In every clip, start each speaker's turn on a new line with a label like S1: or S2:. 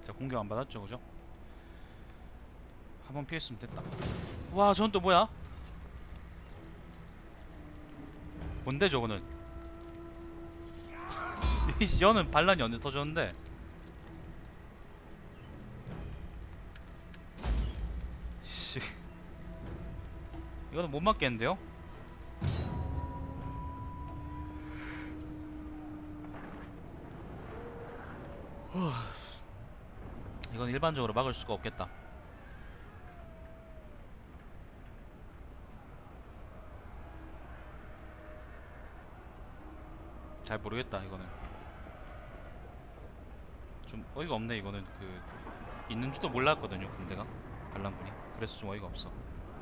S1: 자, 공격 안 받았죠, 그죠? 한 번 피했으면 됐다. 와, 저건 또 뭐야? 뭔데 저거는? 저는 반란이 언제 터졌는데? 씨, 이거는 못 맞겠는데요? 이건 일반적으로 막을 수가 없겠다. 잘 모르겠다. 이거는 좀 어이가 없네. 이거는 그 있는지도 몰랐거든요, 군대가. 반란군이. 그래서 좀 어이가 없어.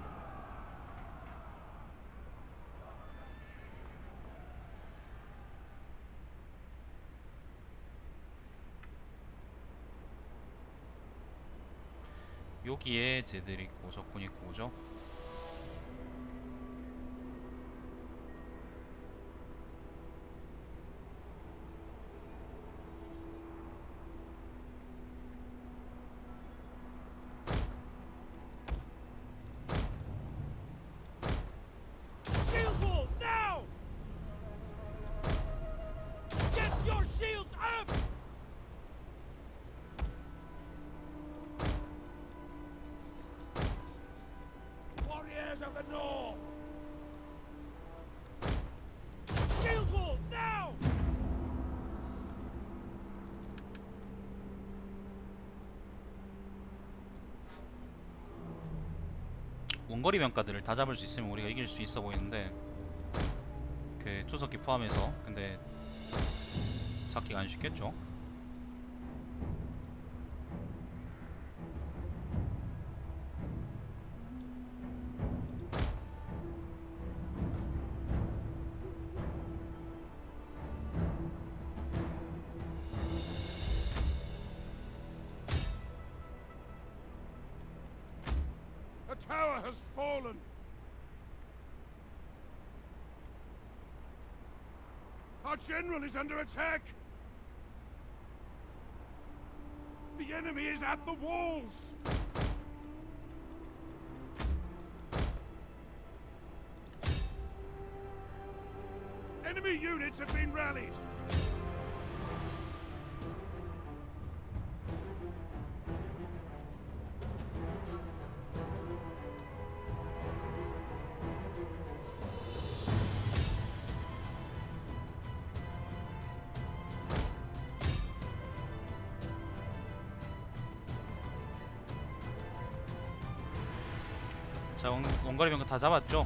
S1: 여기에 쟤들 있고 적군 있고, 그죠?
S2: Shield wall now! Get your shields up! Warriors of the North! Shield wall now!
S1: 원거리 병가들을 다 잡을 수 있으면 우리가 이길 수 있어 보이는데, 그 투석기 포함해서. 근데 잡기가 안 쉽겠죠?
S2: A tower has fallen! Our general is under attack! The enemy is at the walls! Enemy units have been rallied!
S1: 자, 원거리 병가 다 잡았죠?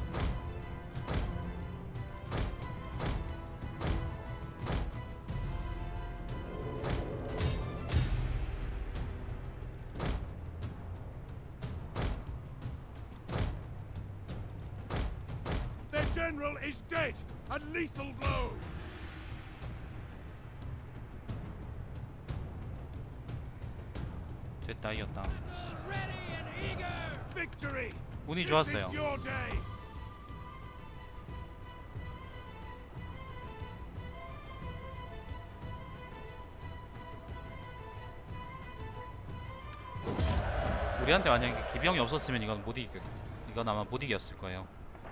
S2: Their general is dead! A lethal blow!
S1: 됐다, 이겼다.
S2: Ready and eager! Victory!
S1: 운이
S2: This
S1: 좋았어요.
S2: is your day!
S1: 우리한테 만약에 기병이 없었으면 이건 아마 못 이겼을 거예요.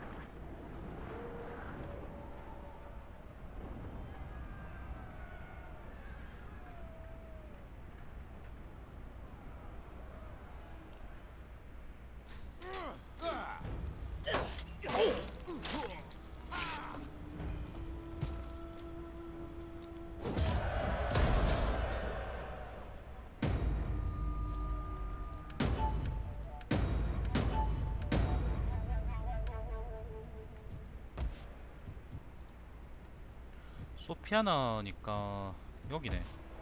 S1: 소피아나니까 여기네.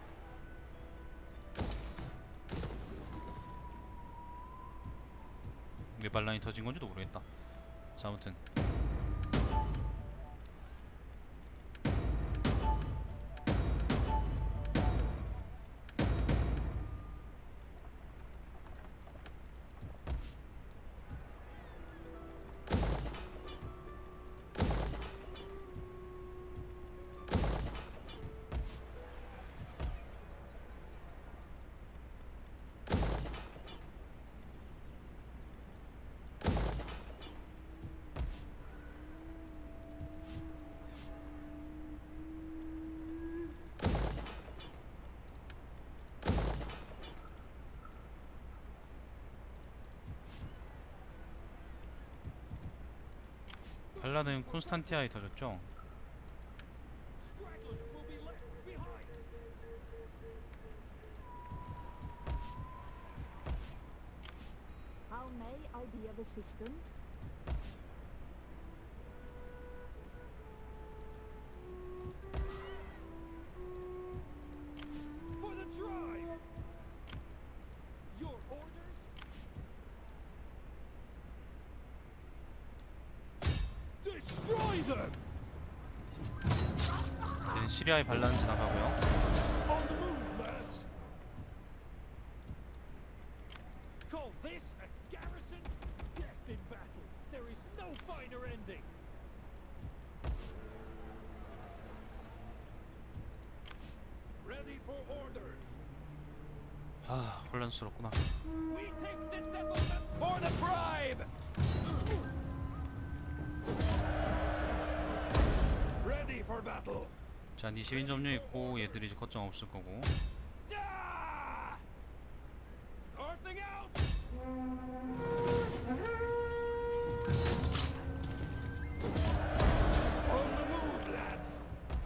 S1: 왜 반란이 터진 건지도 모르겠다. 자, 아무튼 반란은 콘스탄티아에 터졌죠.
S2: Stragglers will be left behind.
S3: How may I be of assistance?
S2: For the tribe! Your orders? Destroy them!
S1: 이제는 시리아의 반란 지나가고요.
S2: On the move, lads! Call this a garrison? Death in battle! There is no finer ending! Ready for orders!
S1: 아, 혼란스럽구나.
S2: We take this settlement for the tribe! Ready for battle!
S1: 자, 니 시민 점령 있고 얘들이 이제 걱정 없을 거고.
S2: Ah! Starting out! On the move, lads!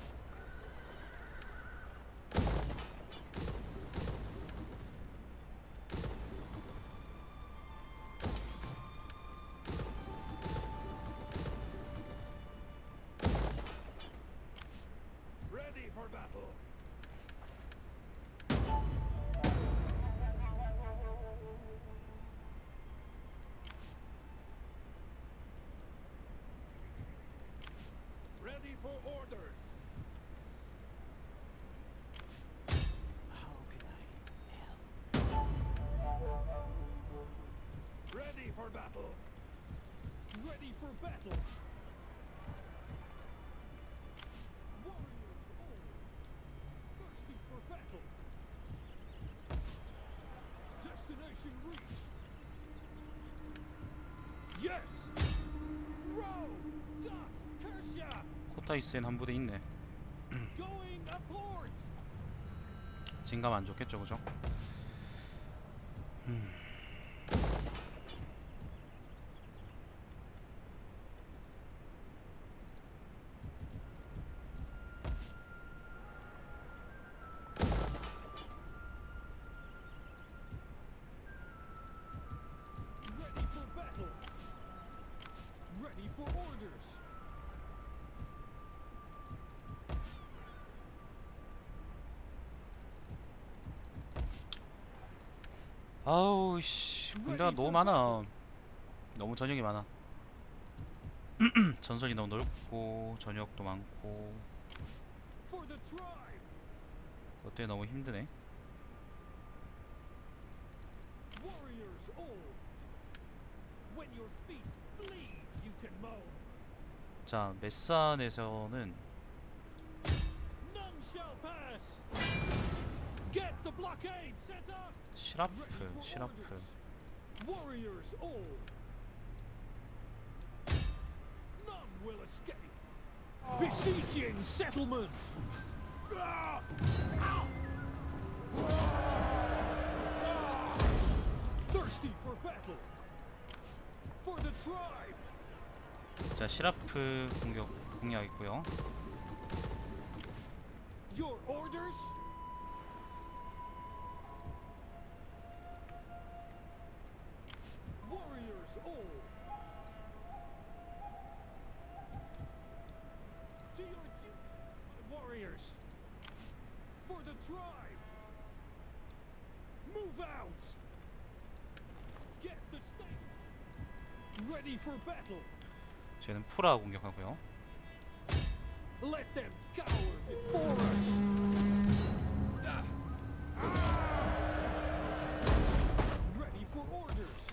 S2: Ready for battle! Ready for orders! How can I help? Ready for battle! Ready for battle! Warriors all! Thirsty for battle! Destination reached! Yes! Row! Gods curse ya!
S1: 코타이스엔 한 부대 있네.
S2: Going upwards!
S1: 진감 안 좋겠죠, 그죠?
S2: Ready for battle! Ready for orders!
S1: 아우 씨, 군대가 너무 많아. 너무 전역이 많아. 전선이 너무 넓고 전역도 많고
S2: For the tribe!
S1: 그것 때문에 너무 힘드네.
S2: Warriors all! When your feet bleed, you can moan.
S1: 자, 메산에서는
S2: None shall pass! Get the blockade set up!
S1: 시라프,
S2: Ready for
S1: 시라프.
S2: orders. Warriors all! None will escape! Besieging settlement! Ah! Ow! Ah! Thirsty for battle! For the tribe!
S1: 자, 시라프 공략 있고요.
S2: Your orders? Warriors all! To your duty, my warriors! For the tribe! Move out! Get the state! Ready for battle!
S1: 쟤는 프라 공격하고요.
S2: Let them cower before us! Ready for orders!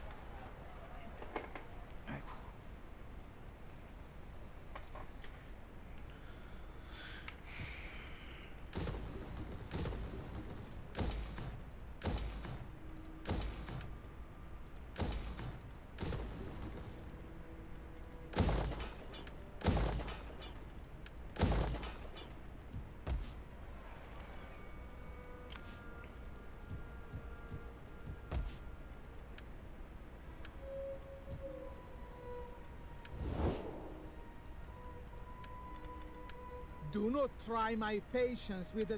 S4: Do not try my patience with a...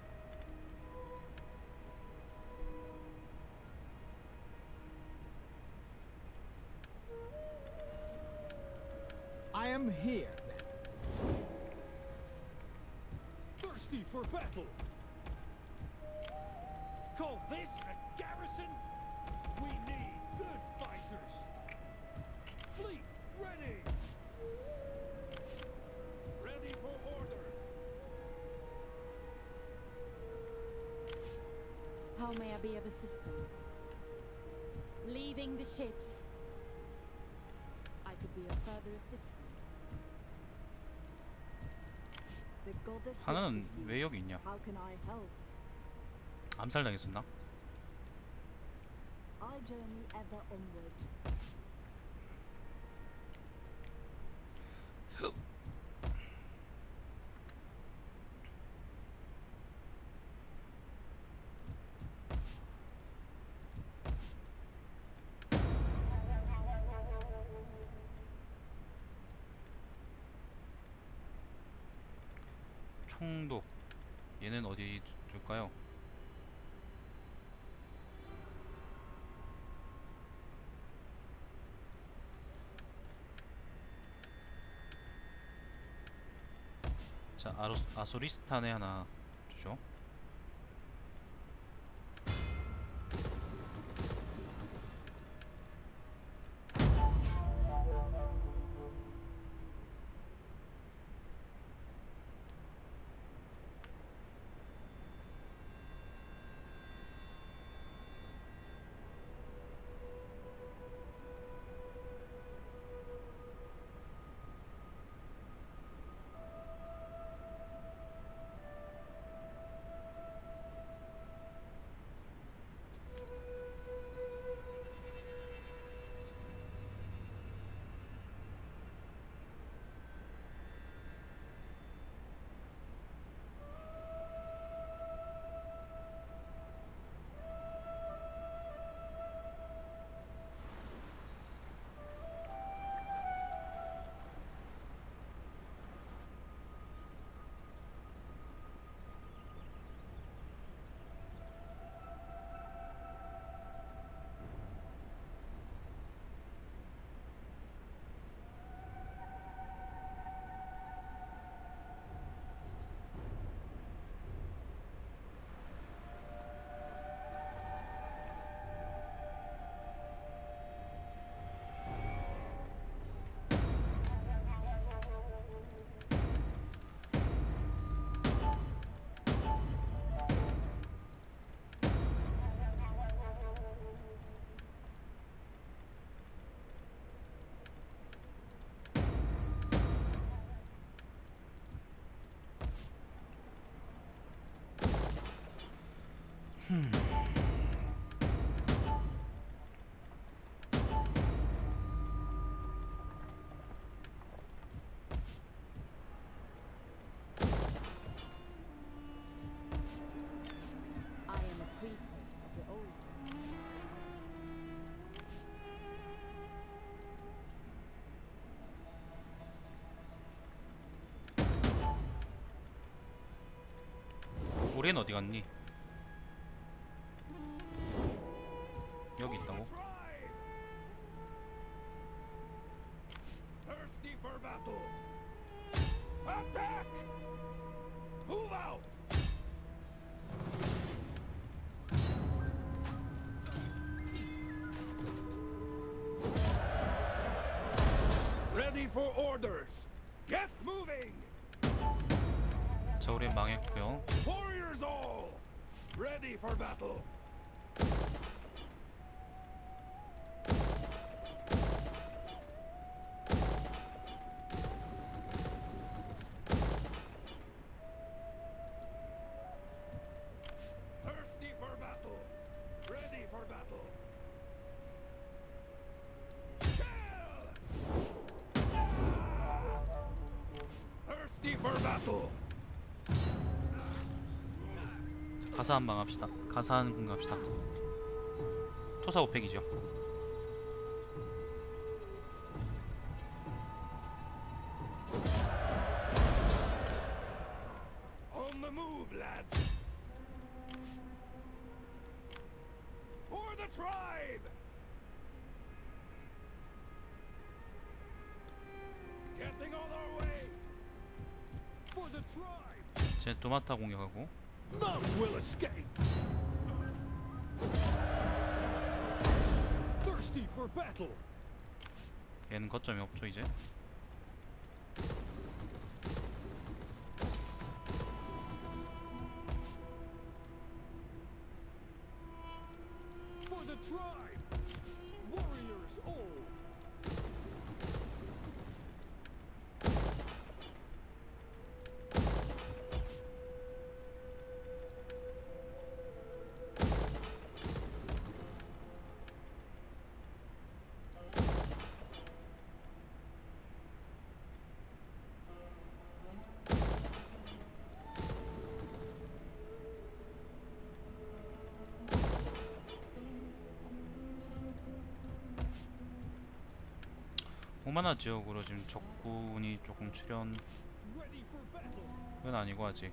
S4: I am here then.
S2: Thirsty for battle. Call this a garrison? We need good fighters. Fleet ready. Ready for orders.
S5: How may I be of assistance? Leaving the ships. I could be of further assistance.
S3: The goddess
S1: 하나는
S3: blesses you.
S1: 왜 여기 있냐?
S3: How can I help?
S1: 암살당했었나?
S3: I journey ever onward.
S1: 총독. 얘는 어디 둘까요? 자, 아소리스탄에 하나 주죠.
S5: I am a priestess of the old.
S1: 올해는 어디 갔니? 여기 있다고?
S2: Thirsty for battle. Attack! Move out! Ready for orders. Get moving.
S1: 자, 우리 망했고요.
S2: Warriors all. Ready for battle. Thirsty for battle. Ready for battle. Kill! Thirsty for battle.
S1: 가사한 방 합시다. 가사한 군 갑시다. 토사 5팩이죠.
S2: move, lads! For the tribe! Getting on our way! For the tribe!
S1: 쟤 도마타 공격하고
S2: None will escape! Thirsty for battle!
S1: 얘는 거점이 없죠 이제.
S2: For the tribe! Warriors all!
S1: 오마나 지역으로 지금 적군이 조금 출현은
S2: Ready for battle!
S1: 아니고 아직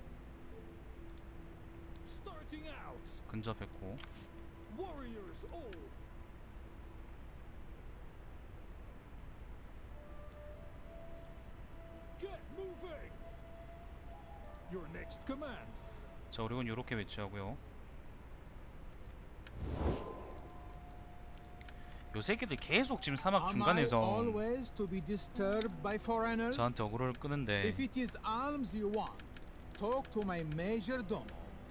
S2: Starting out!
S1: 근접했고.
S2: Warriors all! Get moving! Your next command!
S1: 자 오리곤 요렇게 배치하고요. 요 새끼들 계속 지금 사막
S4: Am I
S1: 중간에서
S4: always to be disturbed by foreigners?
S1: 저한테 어그로를 끄는데
S4: If it is alms you want, talk to my major domo.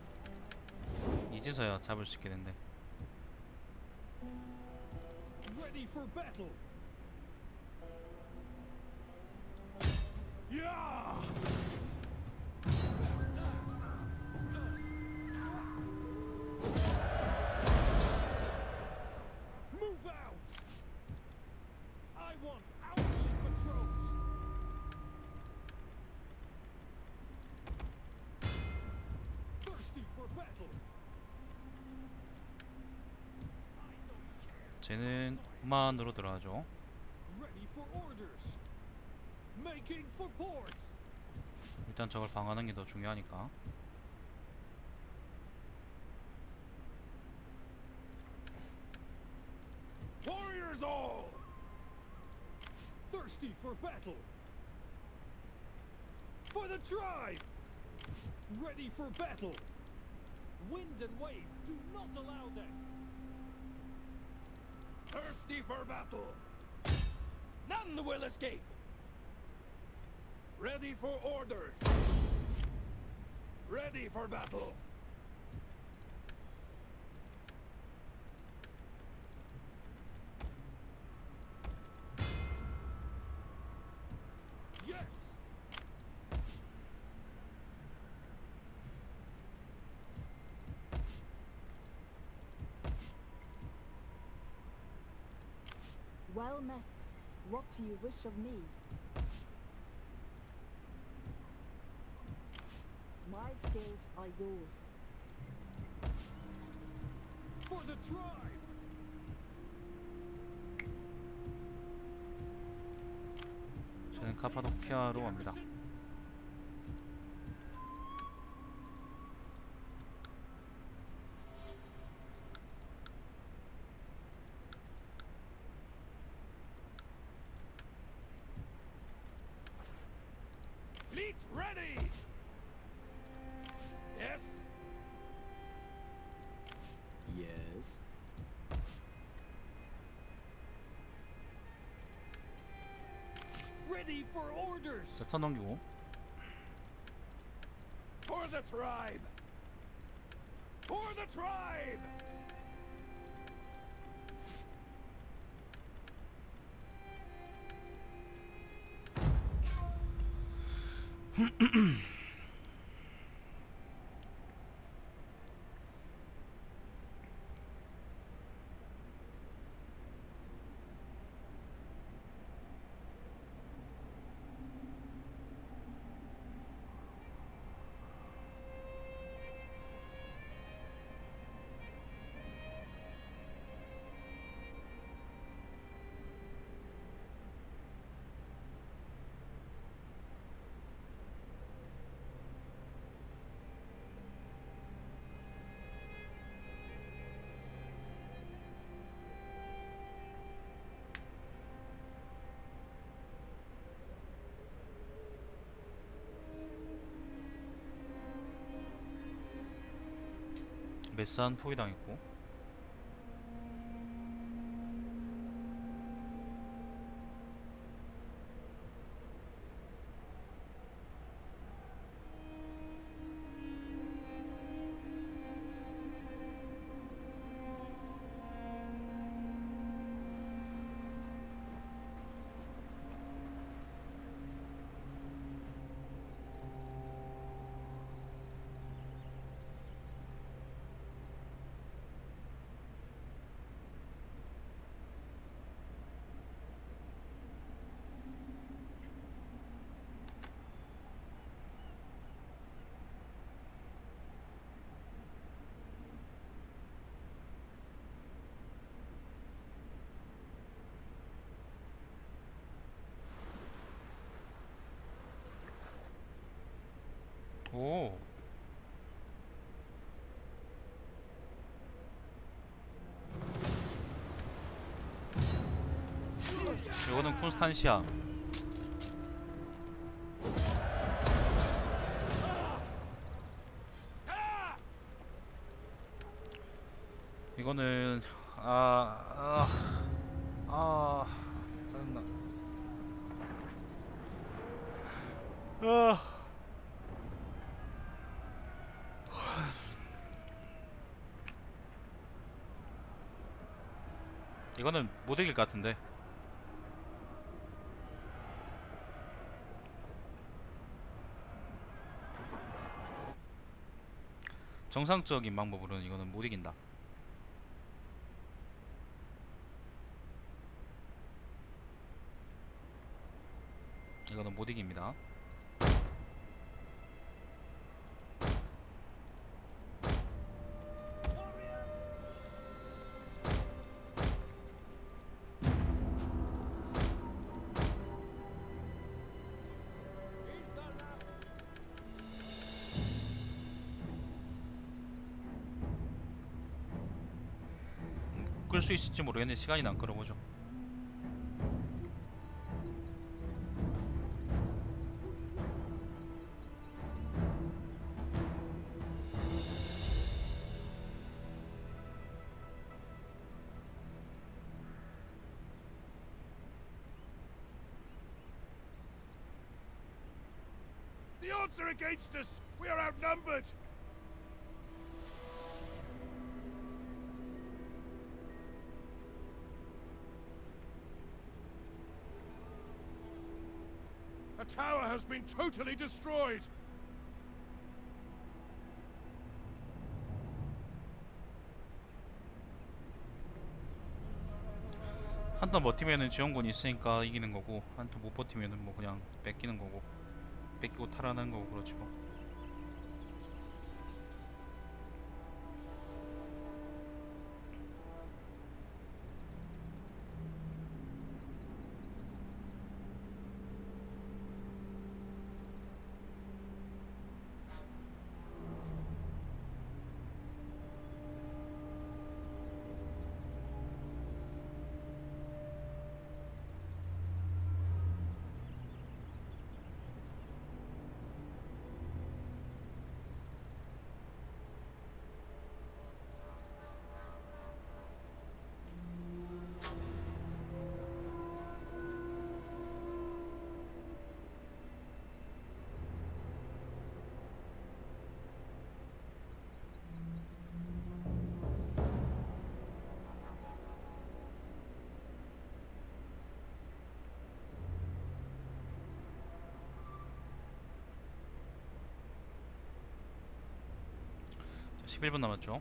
S1: 이제서야 잡을 수 있게 된대.
S2: Ready for battle! Yeah! Move out! I want hourly patrols! Thirsty for battle!
S1: 쟤는 후만으로 들어가죠.
S2: Ready for orders! Making for port!
S1: 일단 저걸 방어하는 게 더 중요하니까.
S2: Warriors all! Thirsty for battle! For the tribe! Ready for battle! Wind and wave do not allow that! Thirsty for battle! None will escape! Ready for orders! Ready for battle! Yes!
S3: Well met. What do you wish of me? My skills are yours.
S2: For the tribe!
S1: 저는 카파도키아로 갑니다.
S2: Fleet ready! Yes?
S4: Yes.
S2: Ready for orders!
S1: 자, 턴 넘기고.
S2: For the tribe! For the tribe!
S1: 메스한 포위당했고. 오. 이거는 콘스탄시아. 이거는 짜증나. 이거는 못 이길 것 같은데. 정상적인 방법으로는 이거는 못 이긴다. 이거는 못 이깁니다. 끌 수 있을지 모르겠는데 시간이나 안 끌어보죠.
S2: The odds are against us. We are outnumbered. A tower has been totally destroyed.
S1: 한 턴 버티면은 지원군이 있으니까 이기는 거고, 한 턴 못 버티면은 뭐 그냥 뺏기는 거고, 뺏기고 탈환하는 거고, 그렇지 뭐. 자, 11분 남았죠.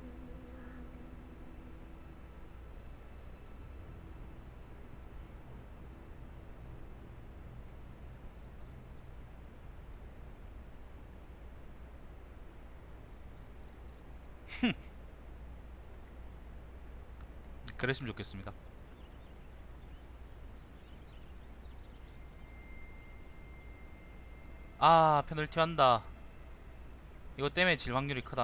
S1: 그랬으면 좋겠습니다. 아, 페널티 한다. 이거 때문에 질 확률이 크다.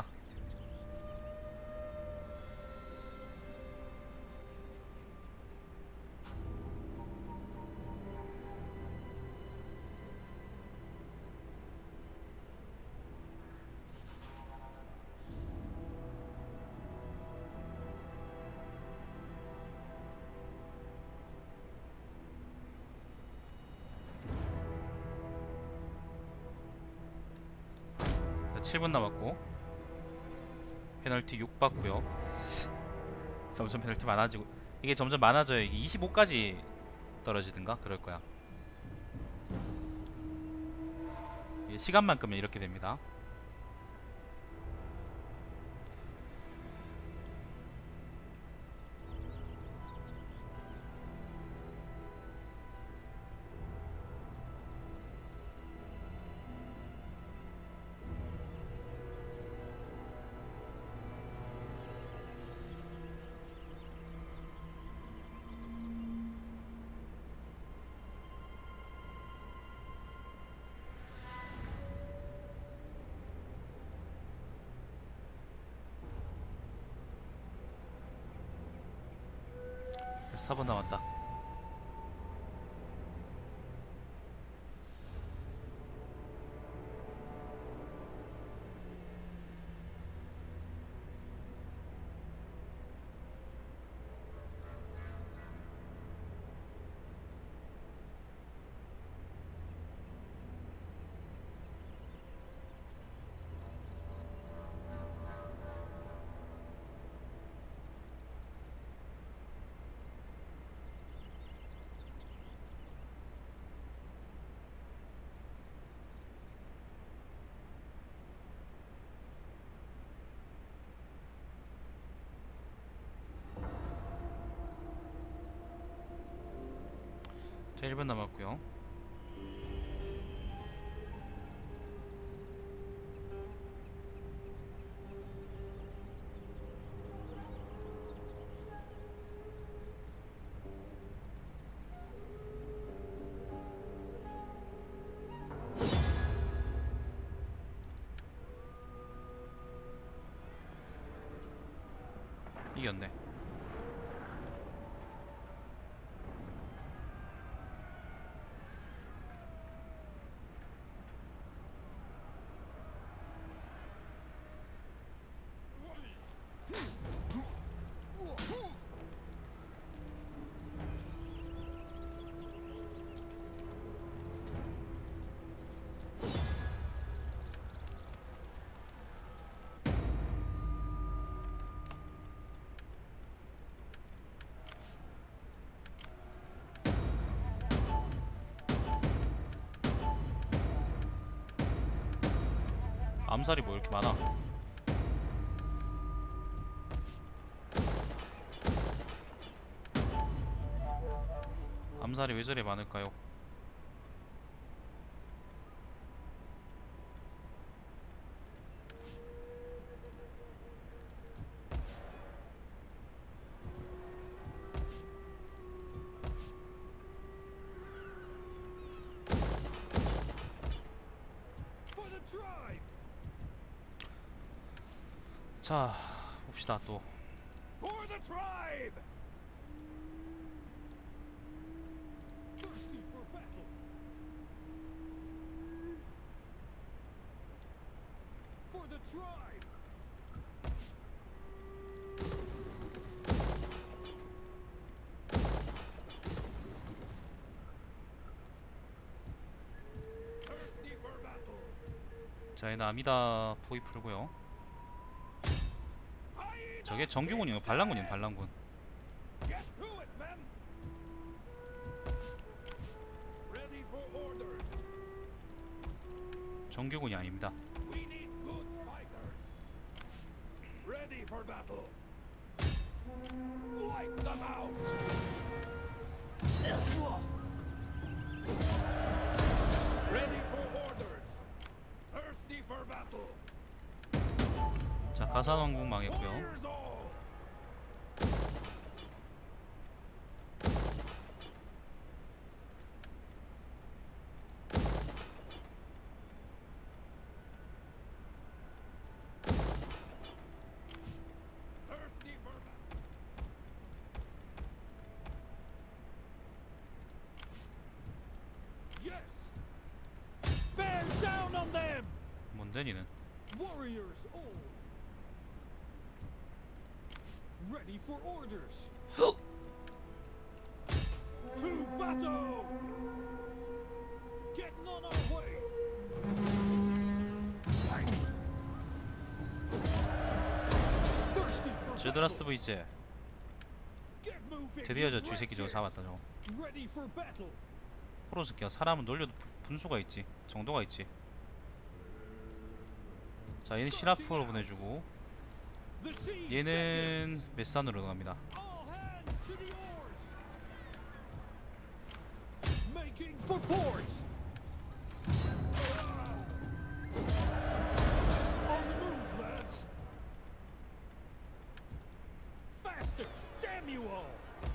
S1: 7분 남았고 페널티 6 받고요. 점점 페널티 많아지고 이게 점점 많아져요. 이게 25까지 떨어지든가 그럴 거야. 이게 시간만 끄면 이렇게 됩니다. 벌써 4분 남았다. 자, 1분 남았고요. 이겼네. 암살이 뭐 이렇게 많아? 암살이 왜 저리 많을까요?
S2: For the tribe!
S1: 자, 봅시다 또.
S2: For the tribe! Thirsty for battle! For the tribe! Thirsty for battle!
S1: 자, 얘는 아미다 포위 풀고요. 저게 정규군이요. 반란군이요. 반란군.
S2: Get to it, men! Ready for orders!
S1: 정규군이 아닙니다.
S2: We need good fighters! Ready for battle! Wipe them out! Ready for orders! Thirsty for battle!
S1: 자, 가산왕국 망했고요.
S2: Warriors all! Thirsty for battle! Yes! Bear down on them!
S1: 뭔데 니는?
S2: Warriors all! Ready for orders! To battle! Getting on our way!
S1: 쯔드라스 브이즈.
S2: Get moving,
S1: 드디어 저
S2: you
S1: 쥐새끼 저거
S2: wretches.
S1: 잡았다 저거.
S2: Ready for battle.
S1: 코로스키야 사람은 놀려도 분수가 있지. 정도가 있지. 자 얘는 시라프로 보내주고
S2: The siege
S1: 얘는
S2: begins.
S1: 메산으로 갑니다.
S2: All hands to the oars. Making for port. On the move, lads. Faster! Damn you all!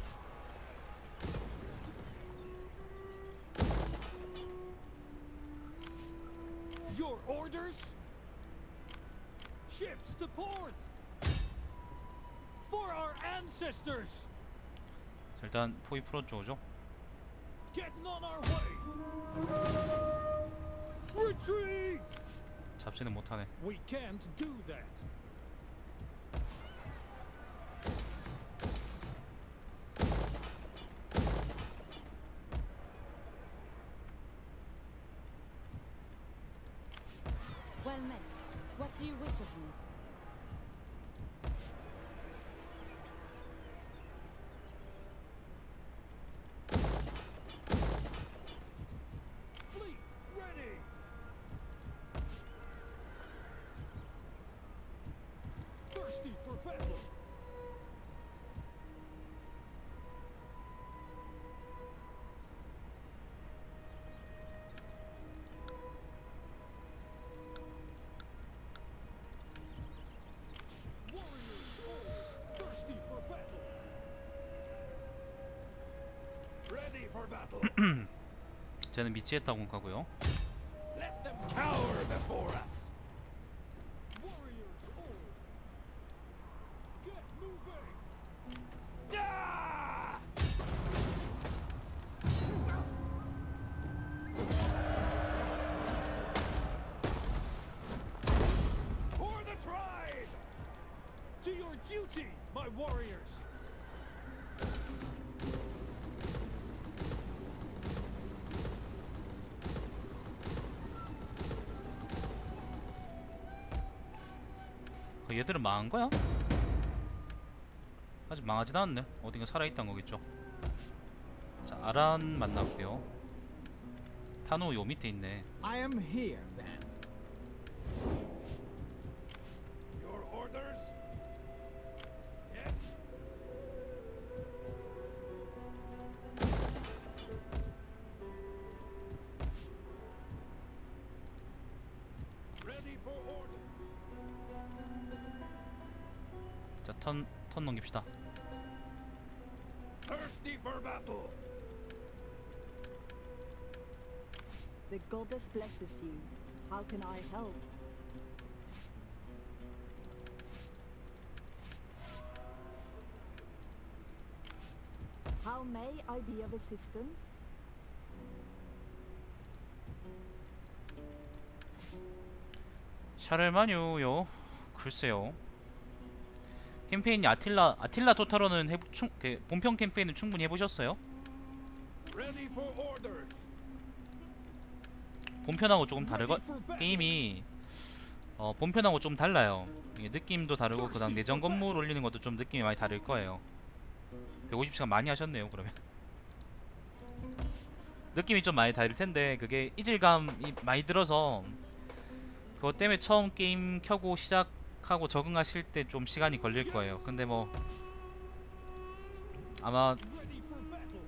S2: Your orders? Ships to port! For our ancestors!
S1: 자, 일단 포위 풀어줘죠.
S2: Getting on our way! Retreat!
S1: 잡지는 못하네.
S2: We can't do that.
S5: Well met. What do you wish of me?
S2: Fleet, ready! Thirsty for battle! Warriors, all thirsty for battle! Ready for battle!
S1: 쟤는 미치에타 공가고요.
S2: Let them cower before us! Warriors, all! Get moving! Ah! For the tribe! To your duty, my warriors!
S1: 얘들은 망한 거야? 아직 망하진 않네. 어딘가 살아있단 거겠죠. 자 아란 만나볼게요. 타노 요 밑에 있네.
S4: I am here then.
S2: Your orders? Yes? Ready for order.
S1: 자 턴 넘깁시다.
S2: Thirsty for battle.
S3: The goddess blesses you. How can I help? How may I be of assistance?
S1: 샤를마뉴요. 글쎄요. 캠페인이 아틸라 토타로는 본편 캠페인은 충분히 해보셨어요?
S2: Ready for orders.
S1: 본편하고 조금 다르거 게임이 본편하고 좀 달라요. 이게 느낌도 다르고 그다음 내전 건물 올리는 것도 좀 느낌이 많이 다를 거예요. 150시간 많이 하셨네요. 그러면 느낌이 좀 많이 다를 텐데 그게 이질감이 많이 들어서 그것 때문에 처음 게임 켜고 시작하고 적응하실 때 좀 시간이 걸릴 거예요. 근데 뭐 아마
S2: Ready for battle.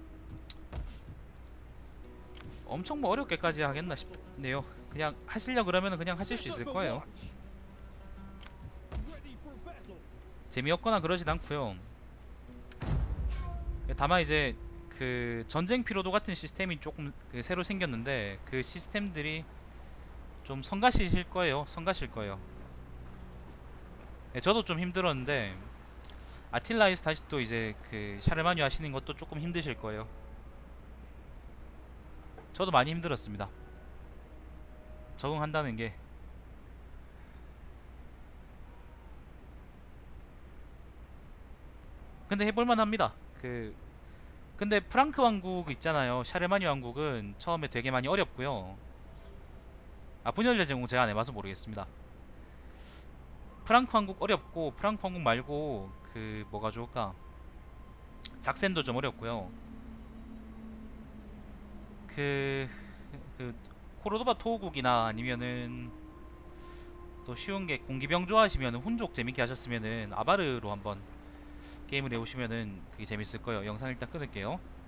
S1: 엄청 뭐 어렵게까지 하겠나 싶네요. 그냥 하시려 그러면 그냥 하실 수 있을 거예요.
S2: Ready for battle.
S1: 재미없거나 그러진 않고요. 다만 이제 그 전쟁 피로도 같은 시스템이 조금 새로 생겼는데 그 시스템들이 좀 성가시실 거예요. 성가실 거예요. 네, 저도 좀 힘들었는데 아틸라에서 다시 또 이제 그 샤르마뉴 하시는 것도 조금 힘드실 거예요. 저도 많이 힘들었습니다. 적응한다는 게. 근데 해볼만 합니다. 근데 프랑크 왕국 있잖아요. 샤르마뉴 왕국은 처음에 되게 많이 어렵고요. 분열자 제공 제가 안 해봐서 모르겠습니다. 프랑크 왕국 어렵고 프랑크 왕국 말고 그 뭐가 좋을까? 작센도 좀 어렵고요. 그 코르도바 토호국이나 아니면은 또 쉬운 게 공기병 좋아하시면은 훈족 재밌게 하셨으면은 아바르로 한번 게임을 해오시면은 그게 재밌을 거예요. 영상 일단 끊을게요.